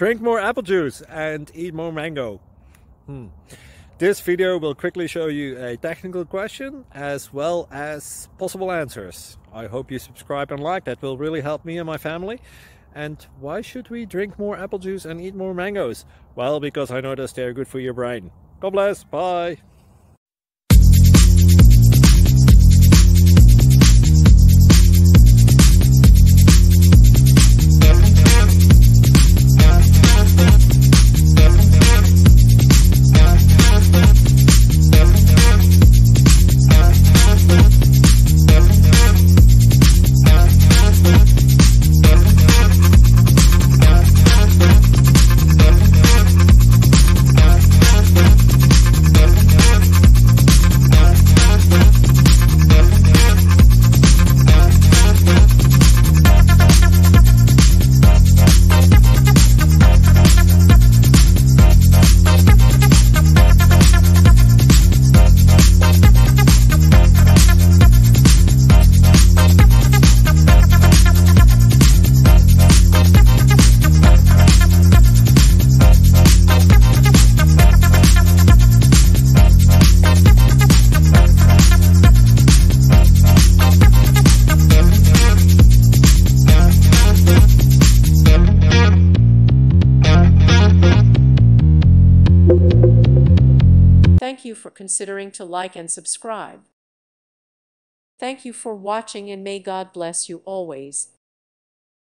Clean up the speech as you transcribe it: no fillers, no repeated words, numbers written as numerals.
Drink more apple juice and eat more mango. This video will quickly show you a technical question as well as possible answers. I hope you subscribe and like, that will really help me and my family. And why should we drink more apple juice and eat more mangoes? Well, because I noticed they're good for your brain. God bless, bye! Thank you for considering to like and subscribe. Thank you for watching, and may God bless you always.